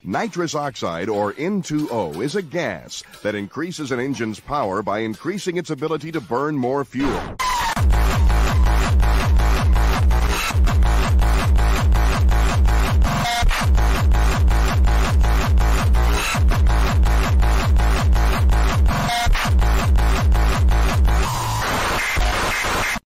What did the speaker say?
Nitrous oxide, or N20, is a gas that increases an engine's power by increasing its ability to burn more fuel.